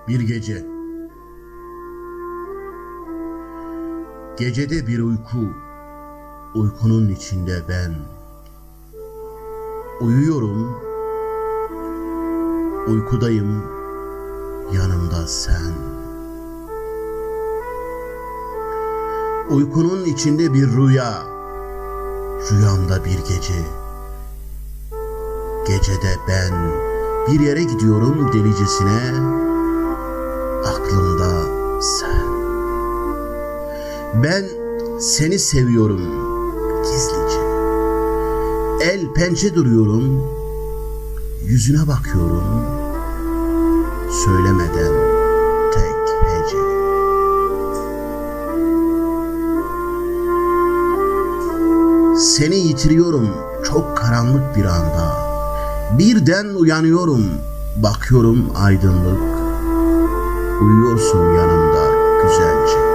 Bir gece. Gecede bir uyku, uykunun içinde ben. Uyuyorum, uykudayım, yanımda sen. Uykunun içinde bir rüya, rüyamda bir gece. Gecede ben bir yere gidiyorum delicesine, aklımda sen. Ben seni seviyorum gizlice. El pençe duruyorum, yüzüne bakıyorum, söylemeden tek hece. Seni yitiriyorum çok karanlık bir anda. Birden uyanıyorum, bakıyorum aydınlık. Uyuyorsun yanımda güzelce.